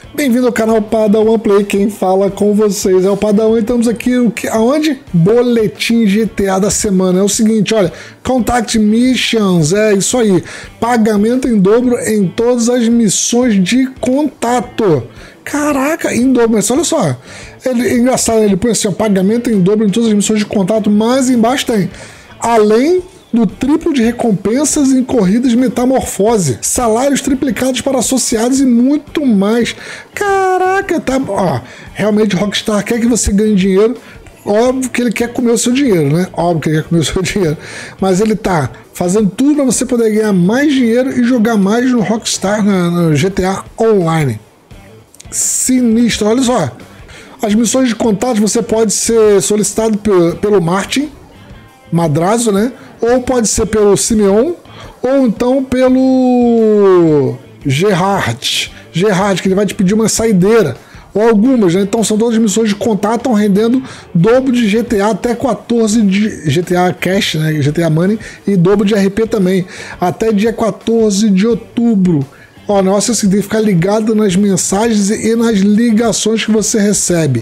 Bem-vindo ao canal Padawan Play, quem fala com vocês é o Padawan e estamos aqui aonde? Boletim GTA da semana. É o seguinte, olha, Contact Missions, é isso aí, pagamento em dobro em todas as missões de contato. Caraca, em dobro, mas olha só, é engraçado, ele põe assim, ó, pagamento em dobro em todas as missões de contato, mas embaixo tem, além do triplo de recompensas em corridas metamorfose, salários triplicados para associados e muito mais. Caraca, tá, ó, realmente Rockstar quer que você ganhe dinheiro. Óbvio que ele quer comer o seu dinheiro, né? Óbvio que ele quer comer o seu dinheiro. Mas ele tá fazendo tudo para você poder ganhar mais dinheiro e jogar mais no Rockstar, no GTA Online. Sinistro, olha só. As missões de contato você pode ser solicitado pelo Martin Madrazo, né? Ou pode ser pelo Simeon, ou então pelo Gerard, que ele vai te pedir uma saideira, ou algumas, né? Então são todas as missões de contato, estão rendendo dobro de GTA até 14 de GTA Cash, né? GTA Money, e dobro de RP também, até dia 14 de outubro. Ó, nossa, você tem que ficar ligado nas mensagens e nas ligações que você recebe.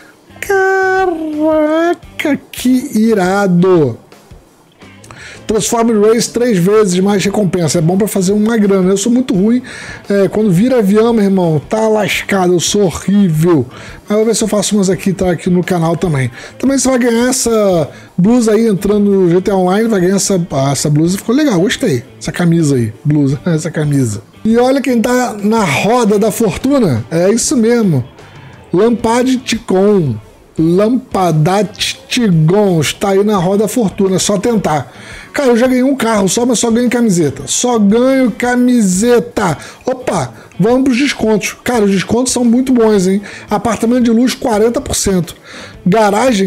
Caraca, que irado! Transform Race 3 vezes mais recompensa. É bom para fazer uma grana. Eu sou muito ruim. Quando vira avião, meu irmão, tá lascado. Eu sou horrível. Mas eu vou ver se eu faço umas aqui, tá aqui no canal também. Também você vai ganhar essa blusa aí entrando no GTA Online. Vai ganhar essa blusa. Ficou legal, gostei. Essa camisa aí, blusa, essa camisa. E olha quem tá na roda da fortuna. É isso mesmo. Lampadticon. Lampadatigon está aí na roda da fortuna, é só tentar. Cara, eu já ganhei um carro só, mas só ganho camiseta. Só ganho camiseta. Opa, vamos para os descontos. Cara, os descontos são muito bons, hein? Apartamento de luxo, 40%. Garagem,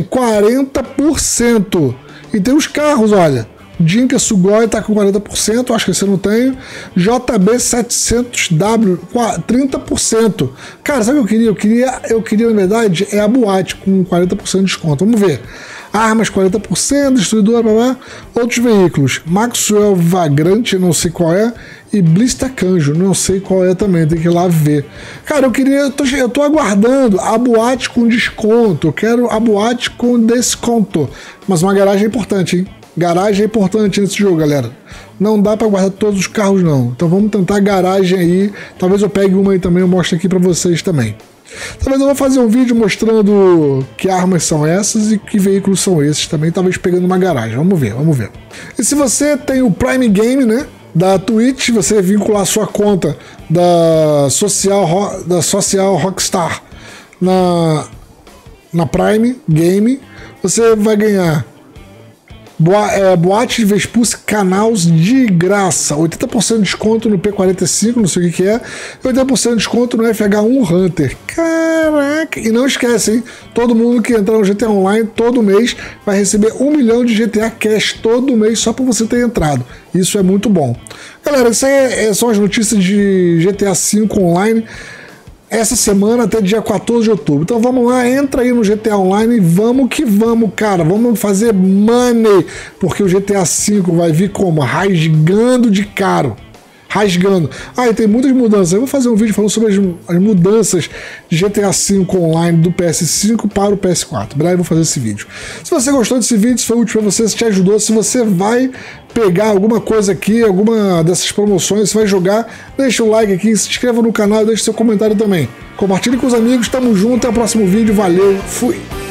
40%. E tem os carros, olha. Dinka Sugoi tá com 40%, acho que esse eu não tenho. JB 700W, 30%. Cara, sabe o que eu queria? Eu queria, na verdade, a boate com 40% de desconto. Vamos ver. Armas 40%, destruidor, blá, blá. Outros veículos. Maxwell Vagrante, não sei qual é. E Blista Canjo, não sei qual é também, tem que ir lá ver. Cara, eu tô aguardando a boate com desconto. Eu quero a boate com desconto. Mas uma garagem é importante, hein? Garagem é importante nesse jogo, galera. Não dá para guardar todos os carros, não. Então vamos tentar garagem aí. Talvez eu pegue uma aí também, eu mostro aqui para vocês também. Talvez eu vou fazer um vídeo mostrando que armas são essas e que veículos são esses também. Talvez pegando uma garagem. Vamos ver, vamos ver. E se você tem o Prime Game, né? Da Twitch, você vincular a sua conta da Social Rockstar na Prime Game, você vai ganhar Boate de Vespucci Canals de graça, 80% de desconto no P45, não sei o que é, e 80% de desconto no FH1 Hunter. Caraca! E não esquece, hein? Todo mundo que entrar no GTA Online todo mês vai receber 1 milhão de GTA Cash todo mês só por você ter entrado. Isso é muito bom. Galera, isso aí são as notícias de GTA V Online essa semana até dia 14 de outubro. Então vamos lá, entra aí no GTA Online e vamos que vamos, cara. Vamos fazer money, porque o GTA V vai vir como? Rasgando de caro. Rasgando. Ah, e tem muitas mudanças. Eu vou fazer um vídeo falando sobre as mudanças de GTA V Online do PS5 para o PS4. Breve eu vou fazer esse vídeo. Se você gostou desse vídeo, se foi útil para você, se te ajudou, se você vai pegar alguma coisa aqui, alguma dessas promoções, você vai jogar, deixa um like aqui, se inscreva no canal e deixe seu comentário também. Compartilhe com os amigos, tamo junto, até o próximo vídeo, valeu, fui!